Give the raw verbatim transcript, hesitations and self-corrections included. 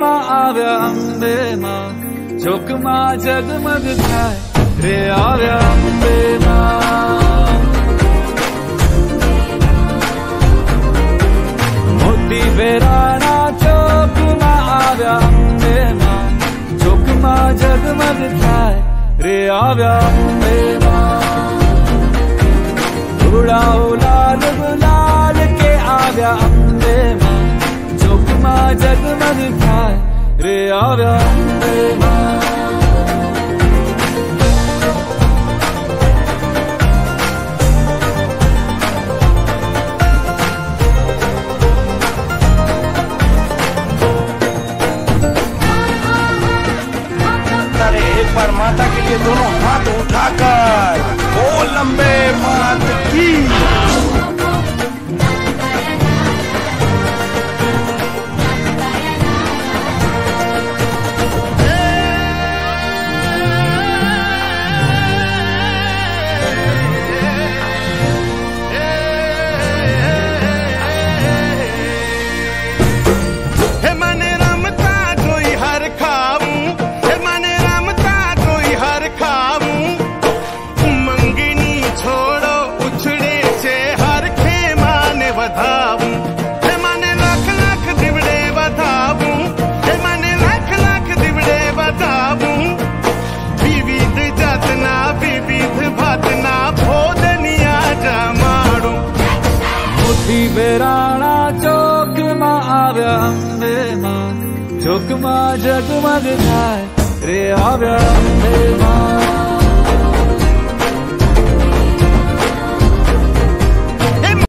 માં આવ્યા અંબે માં ચોકમાં જગમગ થાય રે આવ્યા અંબે માં મોતી વેરાણા ચોકમાં આવ્યા અંબે માં ચોકમાં જગમગ થાય રે આવ્યા અંબે માં ઉડાઓ લાલ ગુલાલ के આવ્યા અંબે માં ચોકમાં જગમગ થાય રે આવ્યા અંબે માં एक बार माता के लिए दोनों हाथ उठाकर बोल लंबे मात की। વેરાણા ચોકમાં આવ્યા અંબે માં ચોકમાં જગમગ થાય રે આવ્યા અંબે માં